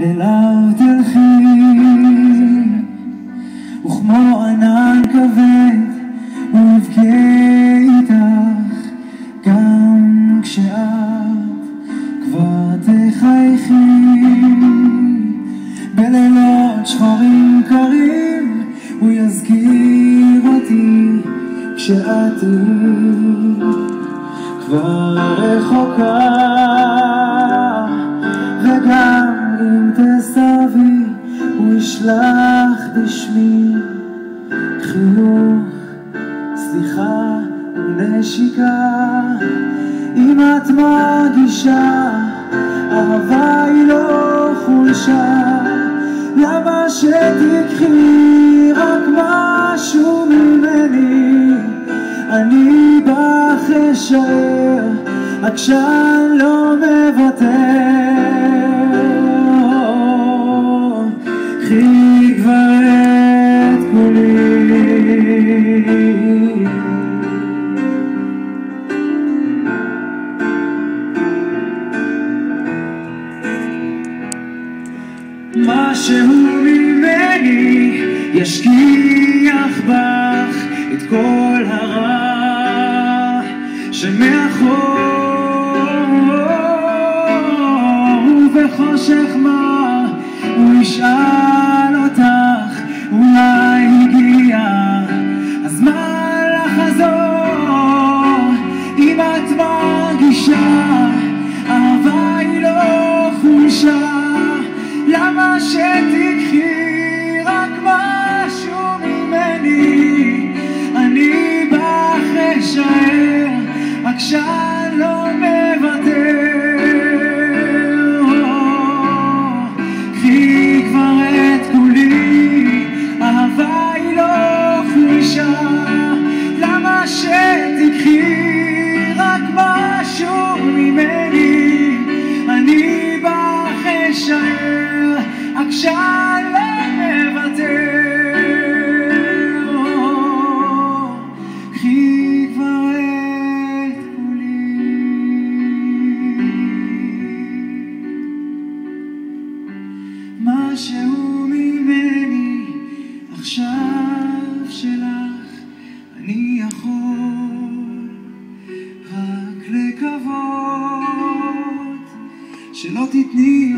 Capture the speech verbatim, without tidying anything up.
אליו תלכי, וכמו ענן כבד הוא יבכה איתך, גם כשאת כבר תחייכי. בלילות שחורים קרים הוא יזכיר אותי, כשאת כבר רחוקה, וגם אם תסרבי הוא ישלח בשמי חיוך, סליחה ונשיקה. אם את מרגישה אהבה היא לא חולשה, למה שתקחי רק משהו ממני? אני בך אשאר, רק שאני לא מוותר. קחי כבר את כולי, משהו ממני ישכיח בך את כל הרע שמאחור, ובחושך מה הוא ישאל אותך, אולי הגיע הזמן לחזור. אם את מרגישה אהבה היא לא חולשה, למה שתקחי רק משהו ממני? אני בך אשאר, רק שאני לא מוותר. קחי כבר את כולי, אהבה היא לא חולשה, למה שתקחי רק משהו ממני? אני בך אשאר, רק שאני לא מוותר. קחי כבר את כולי. משהו ממני עכשיו שלך, אני יכול רק לקוות שלא תתני